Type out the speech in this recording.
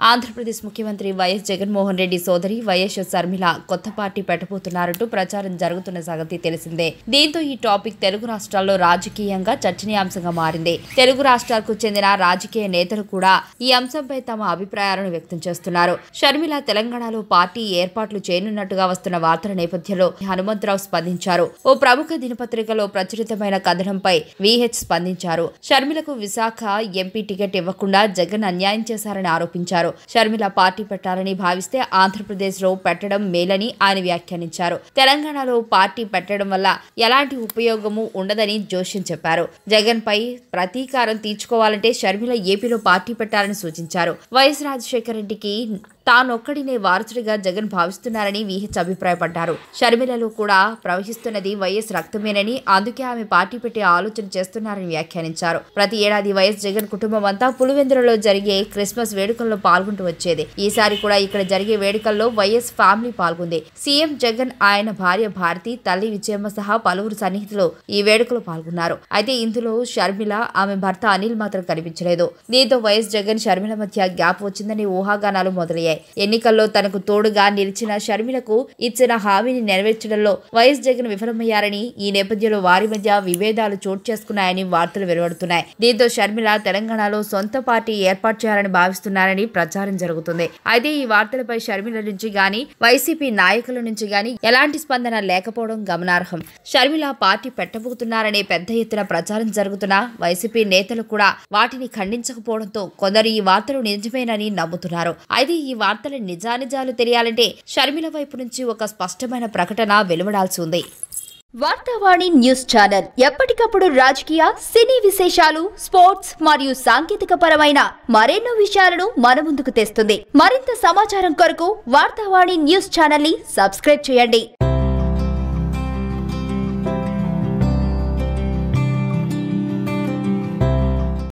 ఆంధ్ర ప్రదేశ్ ముఖ్యమంత్రి వైఎస్ జగన్మోహన్ రెడ్డి సోదరి వైఎస్ షర్మిల కొత్త పార్టీ పెట్టబోతున్నారంటూ ప్రచారం జరుగుతున్న సంగతి తెలిసిందే. దీంతో ఈ టాపిక్ తెలుగు రాష్ట్రాల్లో రాజకీయంగా చర్చనీయాంశంగా మారింది. తెలుగు రాష్ట్రాలకు చెందిన రాజకీయ నేతలు కూడా ఈ అంశంపై తమ అభిప్రాయాలను వ్యక్తం చేస్తున్నారు. షర్మిల తెలంగాణలో పార్టీ ఏర్పాట్లు చేయనున్నట్టుగా వస్తున్న వార్తల నేపథ్యంలో హనుమంతరావు స్పందించారు. ఓ ప్రముఖ దినపత్రికలో ప్రచురితమైన కథనంపై విహెచ్ స్పందించారు. షర్మిలకు విశాఖ ఎంపీ టికెట్ ఇవ్వకుండా జగన్ అన్యాయం చేశారని ఆరోపించారు. షర్మిల పార్టీ పెట్టాలని భావిస్తే ఆంధ్రప్రదేశ్ లో పెట్టడం మేలని ఆయన వ్యాఖ్యానించారు. తెలంగాణలో పార్టీ పెట్టడం వల్ల ఎలాంటి ఉపయోగము ఉండదని జోష్యం చెప్పారు. జగన్ పై ప్రతీకారం తీర్చుకోవాలంటే షర్మిల ఏపీలో పార్టీ పెట్టాలని సూచించారు. వైఎస్ రాజశేఖర రెడ్డికి తానొక్కడినే వారసుడిగా జగన్ భావిస్తున్నారని విహెచ్ అభిప్రాయపడ్డారు. షర్మిలలో కూడా ప్రవహిస్తున్నది వైఎస్ రక్తమేనని, అందుకే ఆమె పార్టీ పెట్టే ఆలోచన చేస్తున్నారని వ్యాఖ్యానించారు. ప్రతి ఏడాది వైఎస్ జగన్ కుటుంబం అంతా పులివెందులలో జరిగే క్రిస్మస్ వేడుకల్లో పాల్గొంటూ వచ్చేది. ఈసారి కూడా ఇక్కడ జరిగే వేడుకల్లో వైఎస్ ఫ్యామిలీ పాల్గొంది. సీఎం జగన్, ఆయన భార్య భారతి, తల్లి విజయమ్మ సహా పలువురు సన్నిహితులు ఈ వేడుకలో పాల్గొన్నారు. అయితే ఇందులో షర్మిల, ఆమె భర్త అనిల్ మాత్రం కనిపించలేదు. దీంతో వైఎస్ జగన్ షర్మిల మధ్య గ్యాప్ వచ్చిందని ఊహాగానాలు మొదలయ్యాయి. ఎన్నికల్లో తనకు తోడుగా నిలిచిన షర్మిలకు ఇచ్చిన హామీని నెరవేర్చడంలో వైఎస్ జగన్ విఫలమయ్యారని, ఈ నేపథ్యంలో వారి మధ్య విభేదాలు చోటు చేసుకున్నాయని వార్తలు వెలువడుతున్నాయి. దీంతో షర్మిల తెలంగాణలో సొంత పార్టీ ఏర్పాటు చేయాలని భావిస్తున్నారని ప్రచారం జరుగుతుంది. అయితే ఈ వార్తలపై షర్మిల నుంచి గాని, వైసీపీ నాయకుల నుంచి గాని ఎలాంటి స్పందన లేకపోవడం గమనార్హం. షర్మిల పార్టీ పెట్టబోతున్నారనే పెద్ద ఎత్తున ప్రచారం జరుగుతున్నా వైసీపీ నేతలు కూడా వాటిని ఖండించకపోవడంతో కొందరు ఈ వార్తలు నిజమేనని నమ్ముతున్నారు. అయితే ఈ వార్తల నిజానిజాలు తెలియాలంటే షర్మిల వైపు నుంచి ఒక స్పష్టమైన ప్రకటన వెలువడాల్సి ఉంది. వార్తావాణి న్యూస్ ఛానల్ ఎప్పటికప్పుడు రాజకీయ, సినీ విశేషాలు, స్పోర్ట్స్ మరియు సాంకేతిక పరమైన మరెన్నో విషయాలను మన ముందుకు తెస్తుంది. మరింత సమాచారం కొరకు వార్తావాణి న్యూస్ ఛానల్ ని సబ్స్క్రైబ్ చేయండి.